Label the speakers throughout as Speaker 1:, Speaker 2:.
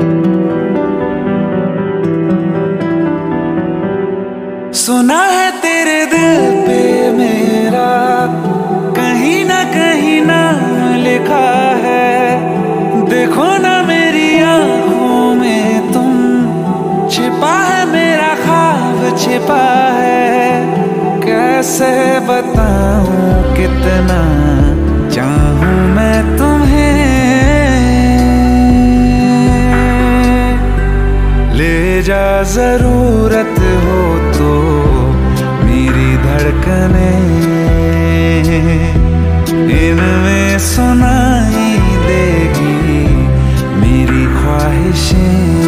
Speaker 1: सुना है तेरे दिल पे मेरा कहीं ना लिखा है। देखो ना मेरी आंखों में तुम, छिपा है मेरा ख्वाब छिपा है। कैसे बताऊं कितना चाहूं मैं तुम्हें। ले जा जरूरत हो तो मेरी धड़कनें, इनमें सुनाई देगी मेरी ख्वाहिशें।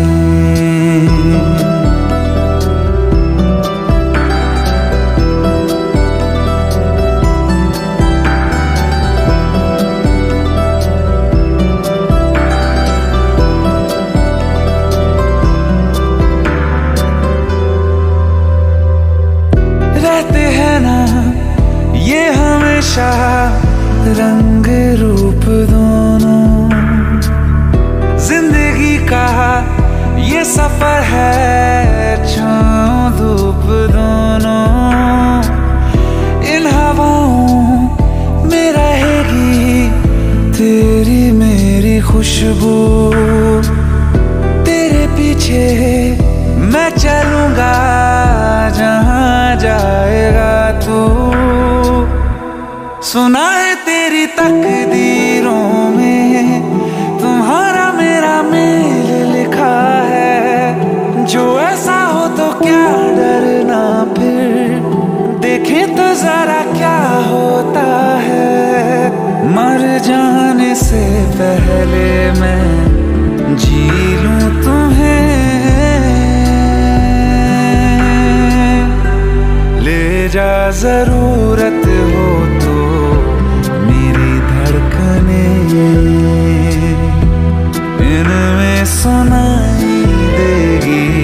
Speaker 1: रहते हैं ना ये हमेशा रंग रूप दोनों, जिंदगी का ये सफर है छाँव धूप दोनों। इन हवाओं में रहेगी तेरी मेरी खुशबू, तेरे पीछे मैं चलूंगा जहां जाएगा तू। सुना है तेरी तकदीरों में तुम्हारा मेरा मेल लिखा है। जो ऐसा हो तो क्या डरना फिर, देखें तो जरा क्या होता है। मर जाने से पहले मैं जी लूं तुम्हें। ले जा जरूरत हो तो मेरी धड़कनें, इनमें सुनाई देगी